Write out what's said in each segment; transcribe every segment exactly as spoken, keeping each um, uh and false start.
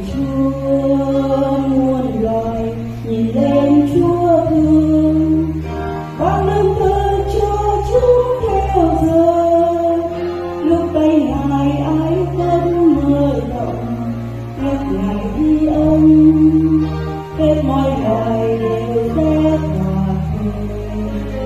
Chúa muôn loài nhìn lên Chúa thương, con lương thơ cho chúng theo giờ. Lúc tay Ngài ái tâm mơ rộng, nhắc Ngài đi ân, hết mọi loài đều rét hòa thuê.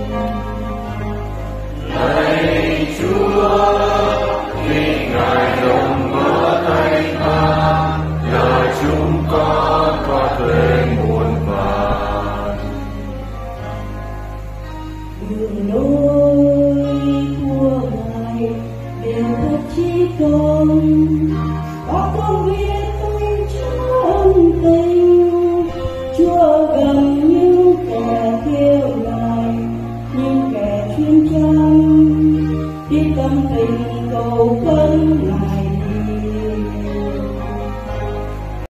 Lạy Chúa, vì Ngài rộng mở tay tha, nhờ chúng con có thể muôn vàn. Đường lối của Ngài đều thật chí công, có con biết ơn Chúa ân tình. Chúa gần những kẻ kêu Ngài, những kẻ chuyên chăm, biết tâm tình cầu khấn